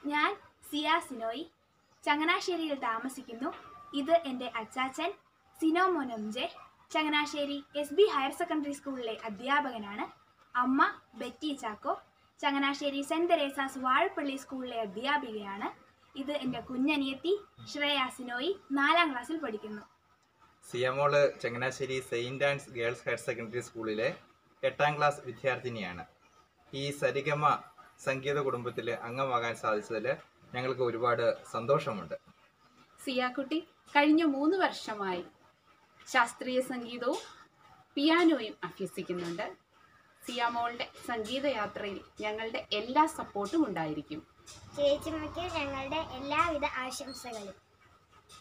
ഞാൻ സിയ സിനോയ് ചങ്ങനാശ്ശേരിയിൽ താമസിക്കുന്നു. ഇത് എൻ്റെ അച്ചാച്ചൻ സിനോ മൊനംജെ ചങ്ങനാശ്ശേരി SB ഹയർ സെക്കൻഡറി സ്കൂളിലെ അധ്യാപകനാണ്. അമ്മ Betty Chacko Changanassery saint Theresa's Vazhappally സ്കൂളിലെ അധ്യാപികയാണ്. ഇത് എൻ്റെ കുഞ്ഞനിയത്തി ശ്രേയ സിനോയ് 4ാം ക്ലാസ്സിൽ പഠിക്കുന്നു. Siyamol Changanassery saint Anne's girls higher secondary സ്കൂളിലെ 8ാം ക്ലാസ് വിദ്യാർത്ഥിനിയാണ്. ഈ സരിഗമ സംഗീത കുടുംബത്തിൽ അംഗമാകാൻ സാധിച്ചതിൽ ഞങ്ങൾക്ക് ഒരുപാട് സന്തോഷമുണ്ട്. സിയാക്കുട്ടി കഴിഞ്ഞ 3 വർഷമായി ശാസ്ത്രീയ സംഗീതവും പിയാനോയും അഭ്യസിക്കുന്നുണ്ട്. സിയാമോളുടെ സംഗീതയാത്രയിൽ ഞങ്ങളുടെ എല്ലാ സപ്പോർട്ടും ഉണ്ടായിരിക്കും. ചേച്ചിമ്മയ്ക്ക് ഞങ്ങളുടെ എല്ലാവിധ ആശംസകളും.